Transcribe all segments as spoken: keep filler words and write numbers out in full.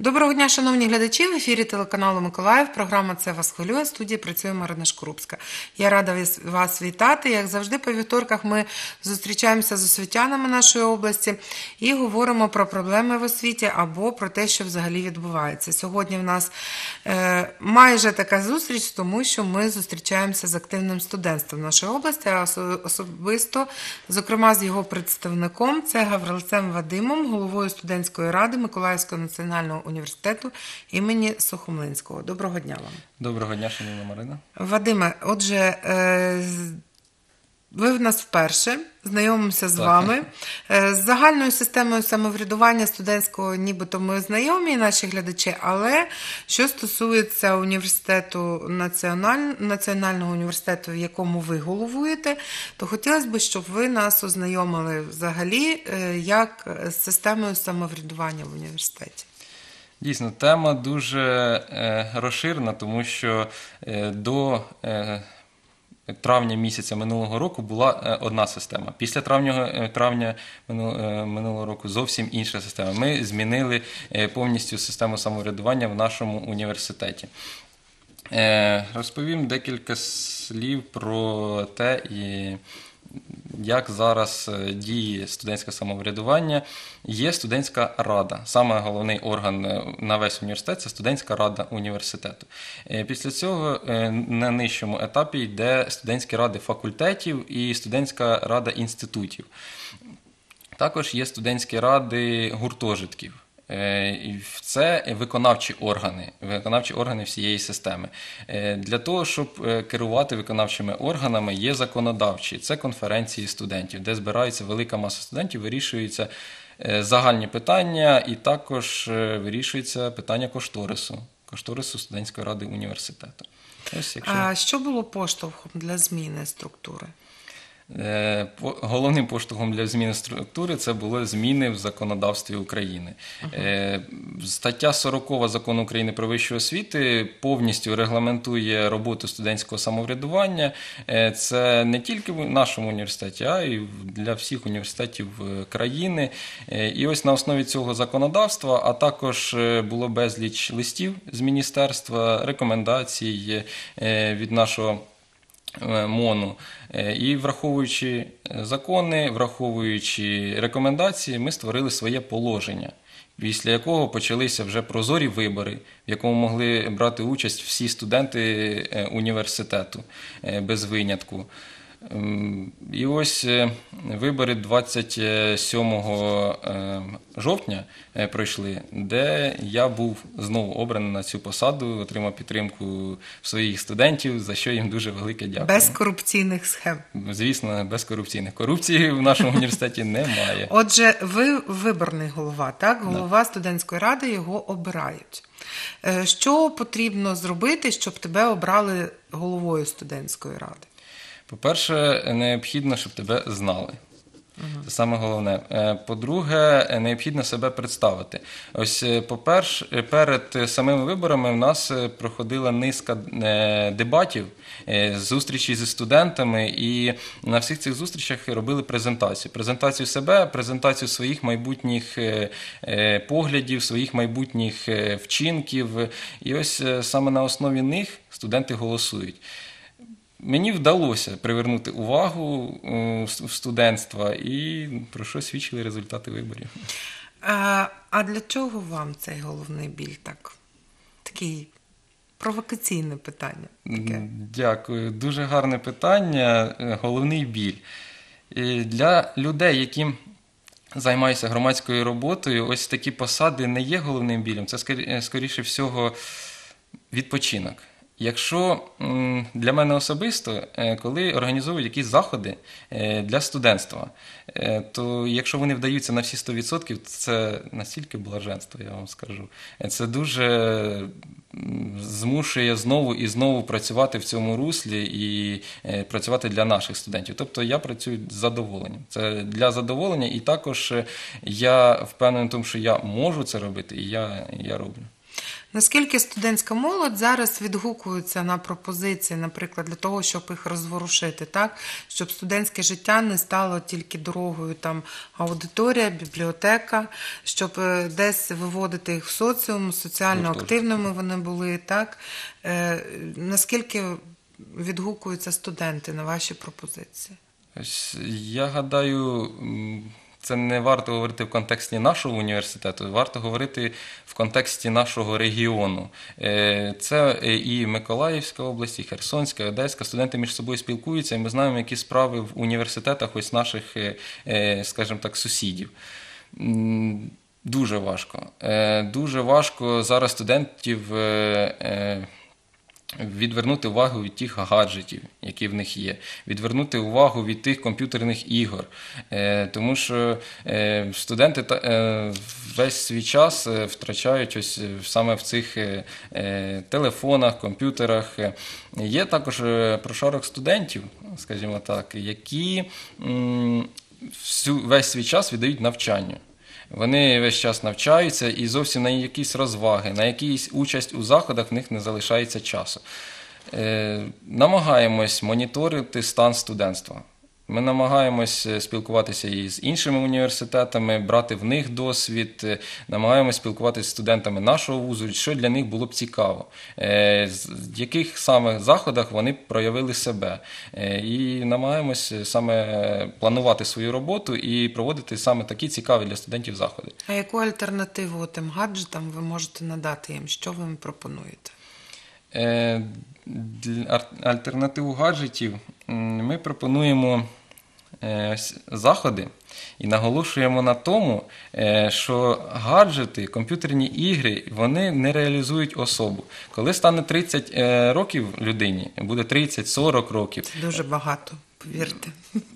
Доброго дня, шановні глядачі! В ефірі телеканалу Миколаїв. Програма «Це вас хвилює». В студії працює Марина Шкрупська. Я рада вас вітати. Як завжди, по вівторках ми зустрічаємося з освітянами нашої області і говоримо про проблеми в освіті або про те, що взагалі відбувається. Сьогодні в нас е, майже така зустріч, тому що ми зустрічаємося з активним студентством нашої області, а особисто, зокрема, з його представником, це Гаврилцем Вадимом, головою студентської ради Миколаївського національного університету імені Сухомлинського. Доброго дня вам. Доброго дня, шановна Марина. Вадиме, отже, ви в нас вперше, знайомимося з так. вами. З загальною системою самоврядування студентського нібито ми знайомі, наші глядачі, але що стосується університету, національ... Національного університету, в якому ви головуєте, то хотілося б, щоб ви нас ознайомили взагалі як з системою самоврядування в університеті. Дійсно, тема дуже е, розширена, тому що е, до е, травня місяця минулого року була е, одна система. Після травня, е, травня минул, е, минулого року зовсім інша система. Ми змінили е, повністю систему самоврядування в нашому університеті. Е, розповім декілька слів про те, і як зараз діє студентське самоврядування. Є студентська рада. Саме головний орган на весь університет – це студентська рада університету. Після цього на нижчому етапі йде студентські ради факультетів і студентська рада інститутів. Також є студентські ради гуртожитків. Це виконавчі органи, виконавчі органи всієї системи. Для того, щоб керувати виконавчими органами, є законодавчі. Це конференції студентів, де збирається велика маса студентів, вирішуються загальні питання і також вирішується питання кошторису, кошторису студентської ради університету. Ось, якщо... А що було поштовхом для зміни структури? Головним поштовхом для зміни структури це були зміни в законодавстві України. Uh-huh. Стаття сорока Закону України про вищу освіту повністю регламентує роботу студентського самоврядування. Це не тільки в нашому університеті, а й для всіх університетів країни. І ось на основі цього законодавства, а також було безліч листів з міністерства, рекомендацій від нашого МОНу. І враховуючи закони, враховуючи рекомендації, ми створили своє положення, після якого почалися вже прозорі вибори, в якому могли брати участь всі студенти університету без винятку. І ось вибори двадцять сьомого жовтня пройшли, де я був знову обраний на цю посаду, отримав підтримку своїх студентів, за що їм дуже велике дякую. Без корупційних схем? Звісно, без корупційних. Корупції в нашому університеті немає. Отже, ви виборний голова, так? Голова студентської ради, його обирають. Що потрібно зробити, щоб тебе обрали головою студентської ради? По-перше, необхідно, щоб тебе знали. Це саме головне. По-друге, необхідно себе представити. Ось, по-перше, перед самими виборами в нас проходила низка дебатів, зустрічей зі студентами, і на всіх цих зустрічах робили презентацію. Презентацію себе, презентацію своїх майбутніх поглядів, своїх майбутніх вчинків. І ось саме на основі них студенти голосують. Мені вдалося привернути увагу студентства і про що свідчили результати виборів. А, а для чого вам цей головний біль так? Такий провокаційне питання. Таке. Дякую. Дуже гарне питання. Головний біль. Для людей, які займаються громадською роботою, ось такі посади не є головним білем. Це, скоріше всього, відпочинок. Якщо для мене особисто, коли організовують якісь заходи для студентства, то якщо вони вдаються на всі сто відсотків, це настільки блаженство, я вам скажу. Це дуже змушує знову і знову працювати в цьому руслі і працювати для наших студентів. Тобто я працюю з задоволенням. Це для задоволення, і також я впевнений в тому, що я можу це робити, і я, я роблю. Наскільки студентська молодь зараз відгукується на пропозиції, наприклад, для того, щоб їх розворушити, так? Щоб студентське життя не стало тільки дорогою там аудиторія, бібліотека, щоб е, десь виводити їх в соціум, соціально Гуртожитки. активними вони були, так? Е, наскільки відгукуються студенти на ваші пропозиції? Ось, я гадаю, м, це не варто говорити в контексті нашого університету, варто говорити в контексті нашого регіону. Е, Це е, і Миколаївська область, і Херсонська, і Одеська. Студенти між собою спілкуються, і ми знаємо, які справи в університетах ось наших, е, е, скажімо так, сусідів. М, Дуже важко. Е, Дуже важко зараз студентів е, е, відвернути увагу від тих гаджетів, які в них є, відвернути увагу від тих комп'ютерних ігор. Е, Тому що е, студенти та- е, весь свій час е, втрачають ось е, саме в цих е, е, телефонах, комп'ютерах. Е, Є також е, прошарок студентів, скажімо так, які м, всю, весь свій час віддають навчанню. Вони весь час навчаються і зовсім на якісь розваги, на якісь участь у заходах в них не залишається часу. Е, намагаємось моніторити стан студентства. Ми намагаємось е, спілкуватися і з іншими університетами, брати в них досвід, е, намагаємось спілкуватися з студентами нашого вузу, що для них було б цікаво, е, з- в яких саме заходах вони проявили себе. Е, І намагаємось е, саме планувати свою роботу і проводити саме такі цікаві для студентів заходи. А яку альтернативу тим гаджетам ви можете надати їм? Що ви їм пропонуєте? Е, для ар- альтернативу гаджетів м, ми пропонуємо е, ось заходи і наголошуємо на тому, е, що гаджети, комп'ютерні ігри, вони не реалізують особу. Коли стане тридцять е, років людині, буде тридцять-сорок років, Це дуже багато, повірте.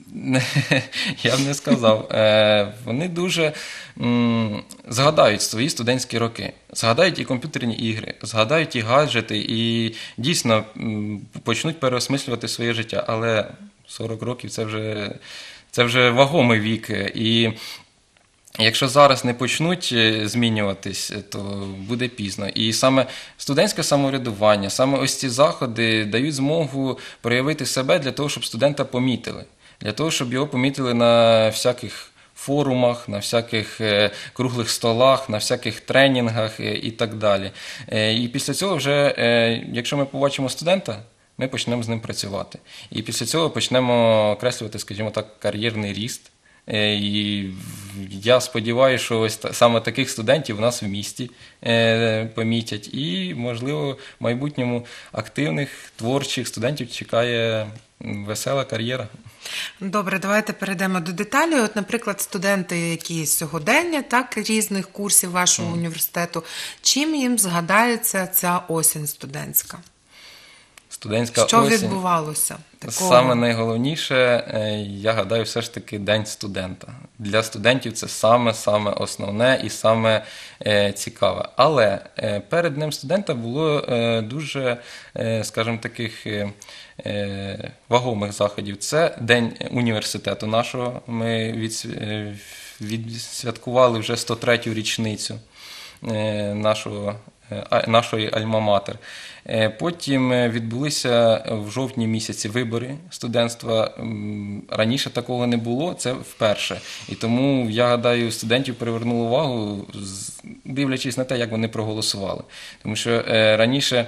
я б не сказав. Е, Вони дуже м, згадають свої студентські роки, згадають і комп'ютерні ігри, згадають і гаджети, і дійсно м, почнуть переосмислювати своє життя. Але сорок років це вже, це вже вагомий вік. І якщо зараз не почнуть е, змінюватись, то буде пізно. І саме студентське самоврядування, саме ось ці заходи дають змогу проявити себе для того, щоб студента помітили. Для того, щоб його помітили на всяких форумах, на всяких е, круглих столах, на всяких тренінгах е, і так далі. Е, І після цього вже, е, якщо ми побачимо студента, ми почнемо з ним працювати. І після цього почнемо окреслювати, скажімо так, кар'єрний ріст. Е, І я сподіваюся, що ось та- саме таких студентів у нас в місті е, помітять. І, можливо, в майбутньому активних, творчих студентів чекає м, весела кар'єра. Добре, давайте перейдемо до деталей. От, наприклад, студенти, які сьогодення, так, різних курсів вашого університету, чим їм згадається ця осінь студентська? Студентська Що осінь. відбувалося такого? Саме найголовніше, е, я гадаю, все ж таки День студента. Для студентів це саме-саме основне і саме е, цікаве. Але е, перед Днем студента було е, дуже, е, скажімо, таких е, е, вагомих заходів. Це День університету нашого. Ми відсвя- е, відсвяткували вже сто третю річницю е, нашого е, а- нашої Альма-Матер. Е, Потім е, відбулися в жовтні місяці вибори студентства. М, Раніше такого не було, це вперше. І тому, я гадаю, студентів привернуло увагу, з- дивлячись на те, як вони проголосували. Тому що е, раніше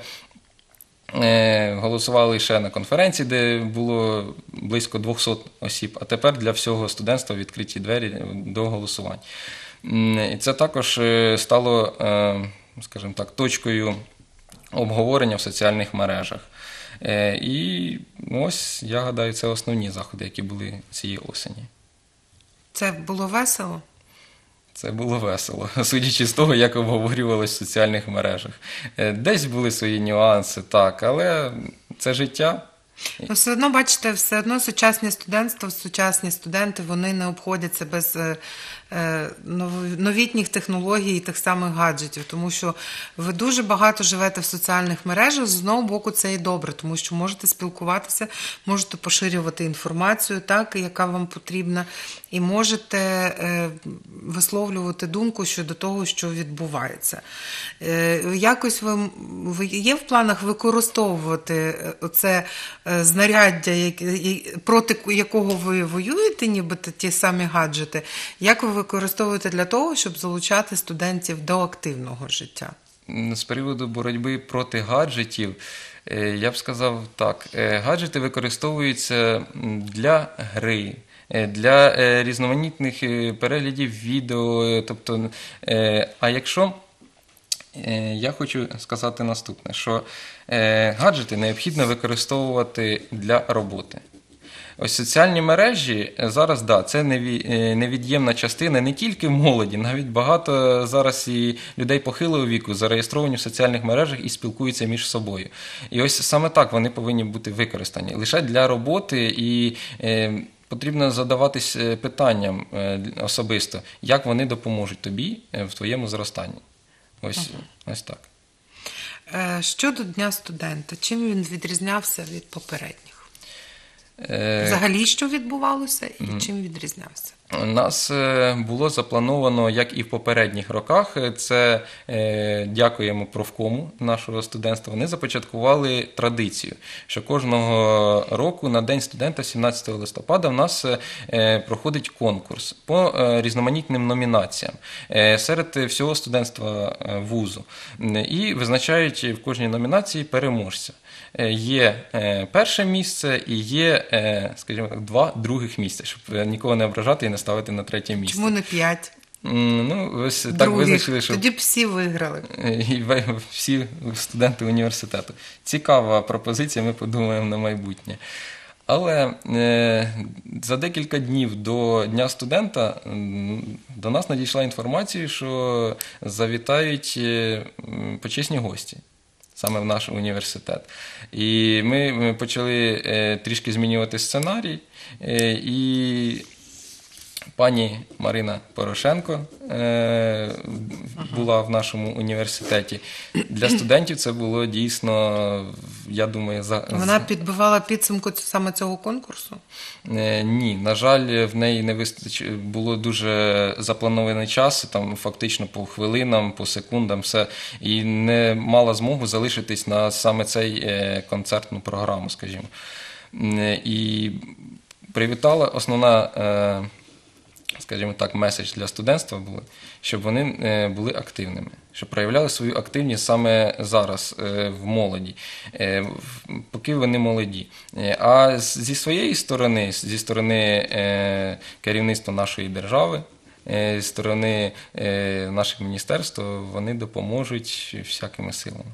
е, голосували ще на конференції, де було близько двохсот осіб, а тепер для всього студентства відкриті двері до голосувань. М, І це також е, стало, е, скажімо так, точкою обговорення в соціальних мережах. Е, І ось, я гадаю, це основні заходи, які були цієї осені. Це було весело? Це було весело, судячи з того, як обговорювалось в соціальних мережах. Е, Десь були свої нюанси, так, але це життя. Ну, все одно, бачите, все одно сучасне студентство, сучасні студенти, вони не обходяться без е, е, нов- новітніх технологій і тих самих гаджетів, тому що ви дуже багато живете в соціальних мережах, з одного боку це і добре, тому що можете спілкуватися, можете поширювати інформацію, так, яка вам потрібна, і можете е, висловлювати думку щодо того, що відбувається. Е, якось ви, ви є в планах використовувати це знаряддя, як- проти якого ви воюєте, нібито ті самі гаджети, як ви використовуєте для того, щоб залучати студентів до активного життя? З приводу боротьби проти гаджетів, е, я б сказав так, е, гаджети використовуються м, для гри, е, для е, різноманітних е, переглядів відео, е, тобто, е, а якщо Е, я хочу сказати наступне, що е, гаджети необхідно використовувати для роботи. Ось соціальні мережі зараз, да, це неві- е, невід'ємна частина не тільки молоді, навіть багато зараз і людей похилого віку зареєстровані в соціальних мережах і спілкуються між собою. І ось саме так вони повинні бути використані лише для роботи і е, потрібно задаватись е, питанням е, особисто, як вони допоможуть тобі е, в твоєму зростанні. Ось, ось так. Е, Щодо Дня студента, чим він відрізнявся від попередніх? Е, Взагалі, що відбувалося і чим відрізнявся? У нас е, було заплановано, як і в попередніх роках, е, це е, дякуємо профкому нашого студентства, вони започаткували традицію, що кожного року на День студента, сімнадцятого листопада, в нас е, проходить конкурс по е, різноманітним номінаціям е, серед всього студентства е, вузу. І визначають в кожній номінації переможця. Е, Є е, перше місце і є, е, скажімо так, два других місця, щоб е, нікого не ображати і не ставити на третє місце. Чому не п'ять М, Ну, ось так других? визначили, що Тоді б всі виграли. е, і ви- всі студенти університету. Цікава пропозиція, ми подумаємо на майбутнє. Але е, за декілька днів до Дня студента м, до нас надійшла інформація, що завітають е, м, почесні гості саме в наш університет. І ми, ми почали е, трішки змінювати сценарій, е, і пані Марина Порошенко е, була в нашому університеті. Для студентів це було дійсно, я думаю, за... Вона підбивала підсумку саме цього конкурсу? Е, Ні, на жаль, в неї не вистач... було дуже запланований час, там фактично по хвилинам, по секундам, все, і не мала змогу залишитись на саме цей е, концертну програму, скажімо. Е, І привітала основна, е, скажімо так, меседж для студентства були, щоб вони е, були активними, щоб проявляли свою активність саме зараз е, в молоді, е, в- поки вони молоді. Е, А з- зі своєї сторони, зі сторони е, керівництва нашої держави, е, зі сторони е, нашого міністерства, вони допоможуть всякими силами.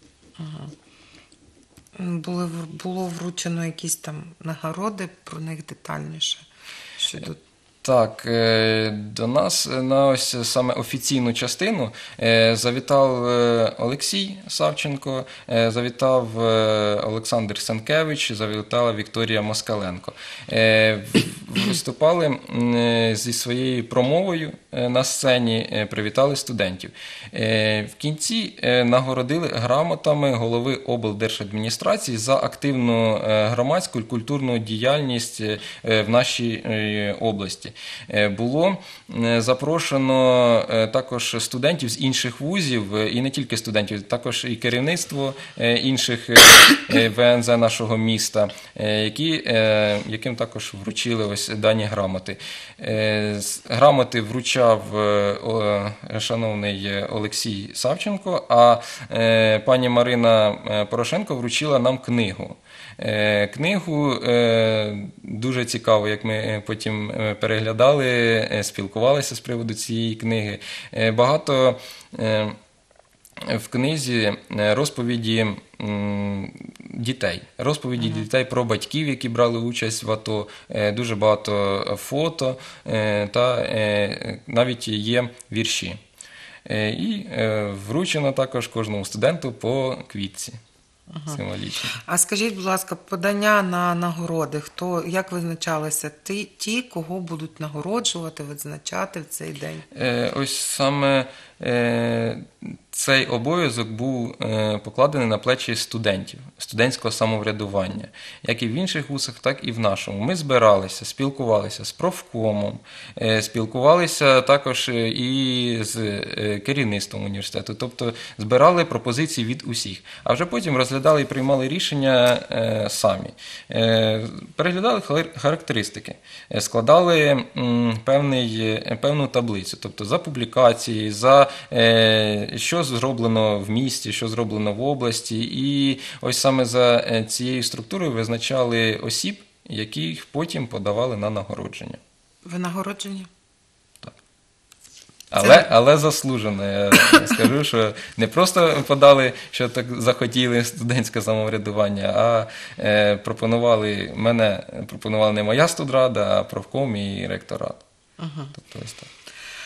Були, в- було вручено якісь там нагороди, про них детальніше. Щодо... Так, е, до нас на ось саме офіційну частину е, завітав е, Олексій Савченко, е, завітав е, Олександр Сенкевич, завітала Вікторія Москаленко. Е, в- Виступали м, е, зі своєю промовою е, на сцені, е, привітали студентів. Е, В кінці е, нагородили грамотами голови облдержадміністрації за активну е, громадську і культурну діяльність е, в нашій е, області. Е, Було е, запрошено е, також студентів з інших вузів, е, і не тільки студентів, також і керівництво е, інших е, е, В Н З нашого міста, е, які, е, яким також вручили ось дані грамоти. Е, з- Грамоти вручав е, о, шановний Олексій Савченко, а е, пані Марина е, Порошенко вручила нам книгу. Е, Книгу е, дуже цікаво, як ми е, потім е, переглядали, е, спілкувалися з приводу цієї книги. Е, Багато е, в книзі е, розповіді м, дітей, розповіді дітей про батьків, які брали участь в АТО, е, дуже багато фото е, та е, навіть є вірші. Е, І е, вручено також кожному студенту по квітці. символічні. А скажіть, будь ласка, подання на нагороди, хто, як визначалися ті, ті, кого будуть нагороджувати, відзначати в цей день? Е, ось саме е, цей обов'язок був е, покладений на плечі студентів, студентського самоврядування. Як і в інших вузах, так і в нашому. Ми збиралися, спілкувалися з профкомом, е, спілкувалися також і з е, керівництвом університету. Тобто збирали пропозиції від усіх. А вже потім розглядали і приймали рішення е, самі. Е, переглядали хар- характеристики, е, складали м, певний, е, певну таблицю, тобто за публікації, за е, що зроблено в місті, що зроблено в області. І ось саме за е, цією структурою визначали осіб, яких потім подавали на нагородження. Ви нагороджені? Але, але заслужено. Я скажу, що не просто подали, що так захотіли студентське самоврядування, а е, пропонували мене, пропонувала не моя студрада, а профком і ректорат. Ага. Тобто ось так.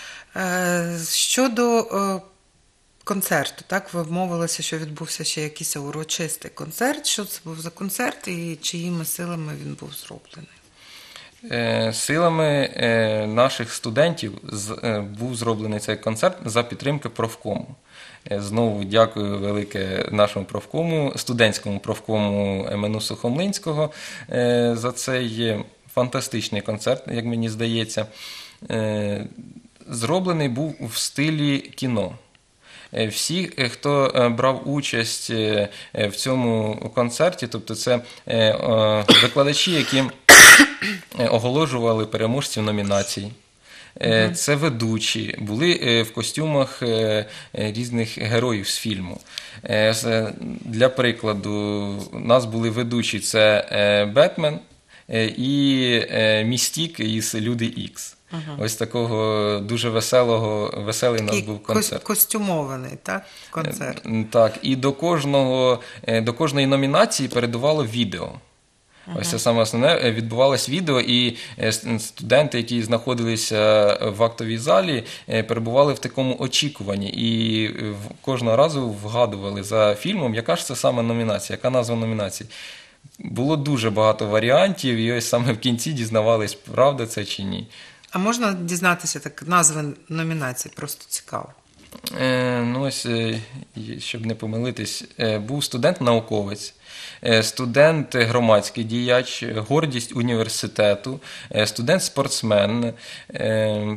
Е, щодо е, концерту, так, ви вмовилися, що відбувся ще якийсь урочистий концерт. Що це був за концерт і чиїми силами він був зроблений? Е, Силами е, наших студентів з- е, був зроблений цей концерт за підтримки профкому. Е, Знову дякую велике нашому профкому, студентському профкому Емену Сухомлинського е, за цей е, фантастичний концерт, як мені здається. Е, Зроблений був в стилі кіно. Е, Всі, е, хто е, брав участь е, е, в цьому концерті, тобто це е, е, викладачі, які е, оголошували переможців номінацій. Е, Це ведучі, були е, в костюмах е, е, різних героїв з фільму. Е, з- Для прикладу, у нас були ведучі, це е, Бетмен е, і е, Містік із Люди Ікс. Ось такого дуже веселого, веселий у нас І був кос- концерт. костюмований, так, концерт. М, Так, і до кожного, е, до кожної номінації передувало відео. Ось це саме основне, е, відбувалось відео, і е, с- студенти, які знаходилися в актовій залі, е, перебували в такому очікуванні і е, в- кожного разу вгадували за фільмом, яка ж це саме номінація, яка назва номінації. Було дуже багато варіантів, і ось саме в кінці дізнавались, правда це чи ні. А можна дізнатися так назви номінацій? Просто цікаво. Е, ну ось, е, і щоб не помилитись, е, був студент-науковець, е, студент-громадський діяч, е, гордість університету, е, студент-спортсмен, е,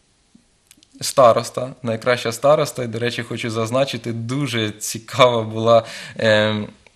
староста, найкраща староста. І, до речі, хочу зазначити, дуже цікава була е,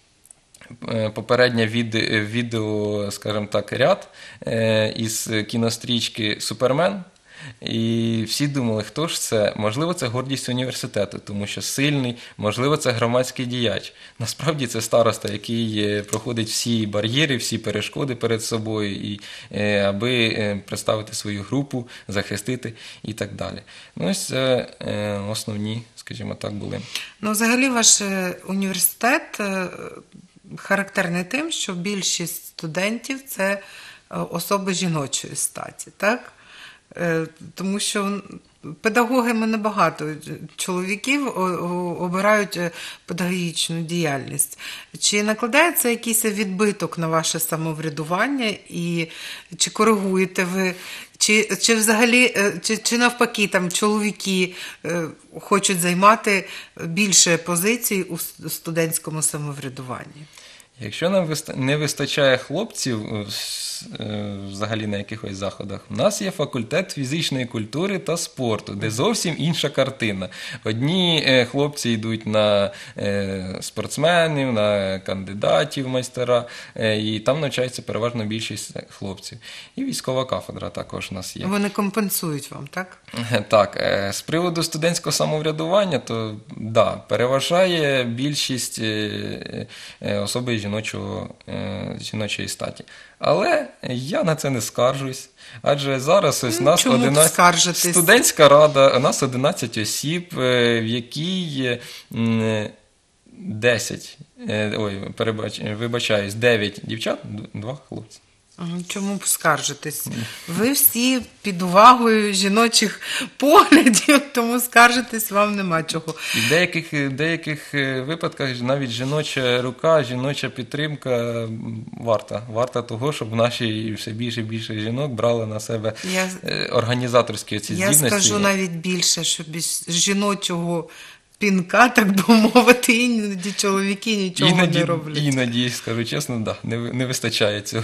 е, попередня від, відео, скажімо так, ряд е, із кінострічки «Супермен». І всі думали, хто ж це? Можливо, це гордість університету, тому що сильний, можливо, це громадський діяч. Насправді це староста, який е, проходить всі бар'єри, всі перешкоди перед собою, і, е, аби е, представити свою групу, захистити і так далі. Ну, ось це е, основні, скажімо так, були. Ну, взагалі, ваш е, університет е, характерний тим, що більшість студентів – це е, особи жіночої статі, так? Е, Тому що педагогами небагато чоловіків о- о- обирають е, педагогічну діяльність. Чи накладається якийсь відбиток на ваше самоврядування і чи коригуєте ви, чи, чи взагалі, е, чи, чи навпаки там чоловіки е, хочуть займати більше позицій у с- студентському самоврядуванні? Якщо нам виста- не вистачає хлопців е, с- е, взагалі на якихось заходах, у нас є факультет фізичної культури та спорту, де зовсім інша картина. Одні е, хлопці йдуть на е, спортсменів, на кандидатів в майстера, е, і там навчається переважно більшість хлопців. І військова кафедра також у нас є. Вони компенсують вам, так? Так, е, з приводу студентського самоврядування, то да, переважає більшість е, е, особи жіночого, е, жіночої статі. Але я на це не скаржусь, адже зараз ось Ну, нас чому б одинадцять скаржитись? студентська рада, у нас одинадцять осіб, е, в якій м, десять, е, ой, перебач, вибачаюсь, дев'ять дівчат, д- два хлопці. Мгм. Чому б скаржитесь? Ви всі під увагою жіночих поглядів, тому скаржитись вам нема чого. І в деяких, в деяких е, випадках навіть жіноча рука, жіноча підтримка м, варта. Варта того, щоб наші все більше і більше жінок брали на себе Я, е, організаторські ці я здібності. скажу навіть більше, що без жіночого пінка, так би мовити, іноді чоловіки нічого Іноді, не роблять. іноді, скажу чесно, да, не, ви- не вистачає цього.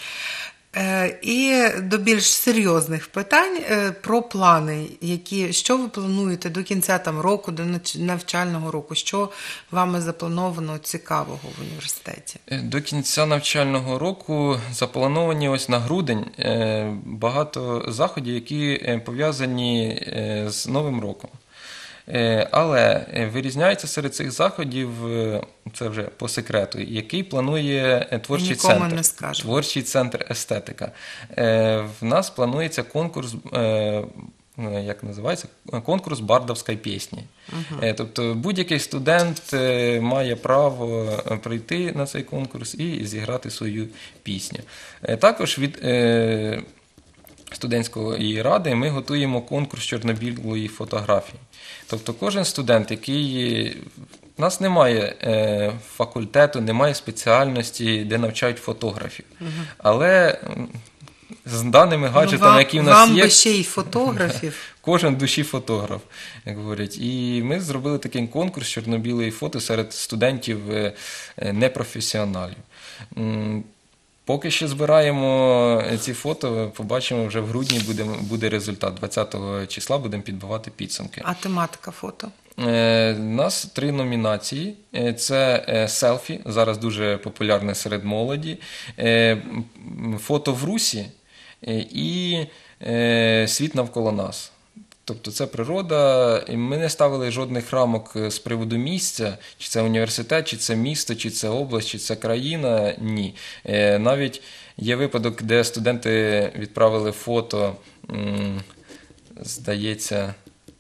Е, І до більш серйозних питань е, про плани, які, що ви плануєте до кінця там, року, до нач- навчального року, що вами заплановано цікавого в університеті? Е, До кінця навчального року заплановані ось на грудень е, багато заходів, які е, пов'язані е, з Новим роком. Е, Але е, вирізняється серед цих заходів, е, це вже по секрету, який планує е, творчий Нікому центр. не скажемо. Творчий центр естетика. Е, В нас планується конкурс, е, е, як називається? Конкурс бардовської пісні. Е, Тобто будь-який студент е, має право е, прийти на цей конкурс і зіграти свою пісню. Е, Також від е, студентської ради ми готуємо конкурс чорно-білої фотографії. Тобто кожен студент, який... У нас немає е, факультету, немає спеціальності, де навчають фотографів. Але м, з даними гаджетами, Ну, вам, які в нас вам є, би ще й фотографів. кожен в душі фотограф, як говорять. І ми зробили такий конкурс чорно-білої фото серед студентів е, е, непрофесіоналів. М, Поки що збираємо ці фото, побачимо, вже в грудні буде, буде результат. двадцятого числа будемо підбивати підсумки. А тематика фото? Е, У нас три номінації. Е, Це е, селфі, зараз дуже популярне серед молоді, е, м, фото в русі е, і е, світ навколо нас. Тобто це природа, і ми не ставили жодних рамок з приводу місця, чи це університет, чи це місто, чи це область, чи це країна. Ні. Е, Навіть є випадок, де студенти відправили фото, м, здається,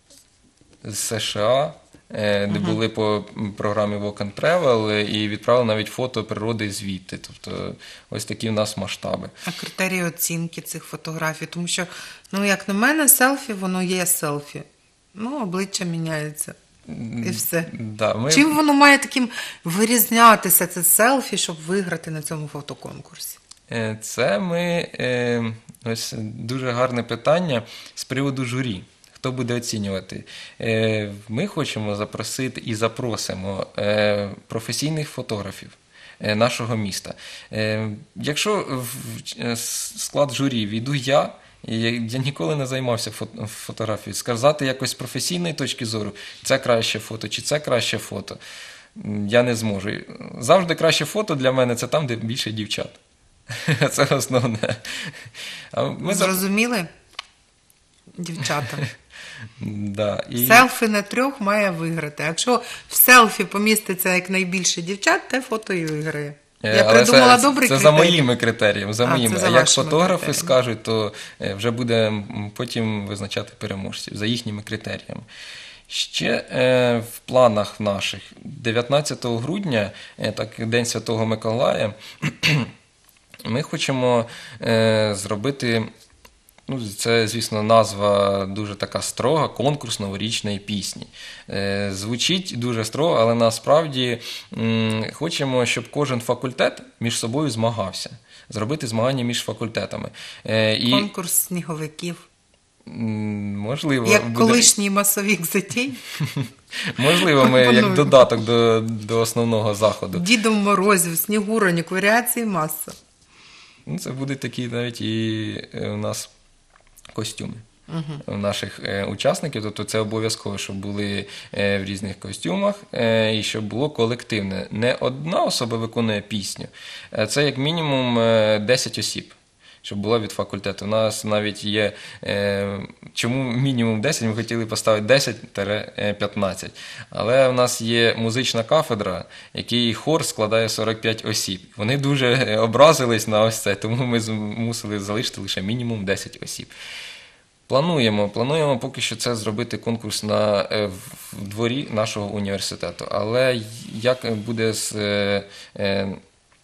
з США, е, де були по програмі Walk and Travel, і відправили навіть фото природи звідти. Тобто ось такі в нас масштаби. А критерії оцінки цих фотографій? Тому що, ну, як на мене, селфі, воно є селфі. Ну, обличчя міняється. І все. Да, ми... Чим воно має таким вирізнятися, це селфі, щоб виграти на цьому фотоконкурсі? Е, Це ми, е, ось дуже гарне питання з приводу журі. Хто буде оцінювати? Е, Ми хочемо запросити і запросимо е, професійних фотографів е, нашого міста. Е, Якщо в е, склад журі війду я, і я я ніколи не займався фото- фотографією, сказати якось з професійної точки зору, це краще фото чи це краще фото, м, я не зможу. Завжди краще фото для мене це там, де більше дівчат. Це основне. А ми за- Зрозуміли? Дівчата. Да, і... Селфі на трьох має виграти. Якщо в селфі поміститься якнайбільше дівчат, те фото і виграє. Е, Я але придумала це, добрий це критерій. за моїми критеріями. За А, моїми. це за А як вашими фотографи критеріями. скажуть, то е, вже буде м, потім визначати переможців за їхніми критеріями. Ще е, в планах наших дев'ятнадцятого грудня, е, так День Святого Миколая, ми хочемо е, зробити. Ну, це, звісно, назва дуже така строга, конкурс новорічної пісні. Е, звучить дуже строго, але насправді м, хочемо, щоб кожен факультет між собою змагався. Зробити змагання між факультетами. Е, і, Конкурс сніговиків. м, можливо, Як буде- колишній масовік затій, можливо, ми як Пропоную. додаток до, до основного заходу. Дідом Морозів, Снігуронік, варіації маса. Ну, це будуть такі навіть і е, у нас костюми. У наших е, учасників, тобто це обов'язково, щоб були е, в різних костюмах е, і щоб було колективне. Не одна особа виконує пісню, а це як мінімум е, десять осіб, щоб було від факультету. У нас навіть є, е, чому мінімум десять, ми хотіли поставити десять-п'ятнадцять. Але в нас є музична кафедра, який хор складає сорок п'ять осіб. Вони дуже е, образились на ось це, тому ми змусили залишити лише мінімум десять осіб. Плануємо, плануємо поки що це зробити конкурс на, е, в дворі нашого університету. Але як буде з е, е,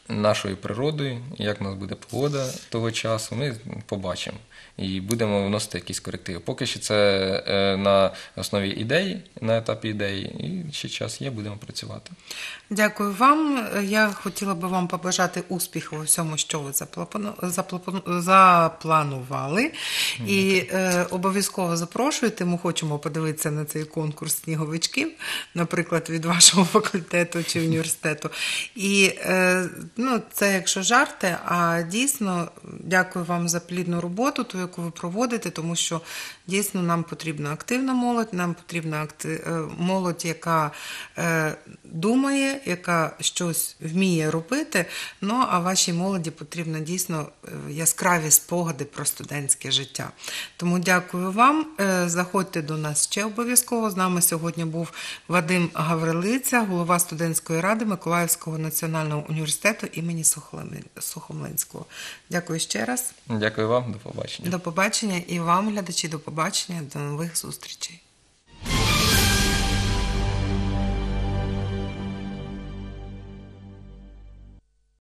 нашою природою, як у нас буде погода того часу, ми побачимо і будемо вносити якісь корективи. Поки що це е, на основі ідеї, на етапі ідеї, і ще час є, будемо працювати. Дякую вам. Я хотіла би вам побажати успіху у всьому, що ви заплану- заплану- запланували. І е, обов'язково запрошуйте. Ми хочемо подивитися на цей конкурс сніговичків, наприклад, від вашого факультету чи університету. І е, ну, це якщо жарти, а дійсно дякую вам за плідну роботу, ту, яку ви проводите, тому що дійсно нам потрібна активна молодь, нам потрібна акти- е, молодь, яка е, думає, яка щось вміє робити. Ну, а вашій молоді потрібно дійсно е, яскраві спогади про студентське життя. Тому дякую вам. Е, Заходьте до нас ще обов'язково. З нами сьогодні був Вадим Гаврилиця, голова студентської ради Миколаївського національного університету імені Сухомлин- Сухомлинського. Дякую ще раз. Дякую вам, до побачення. До побачення і вам, глядачі, до побачення, до нових зустрічей.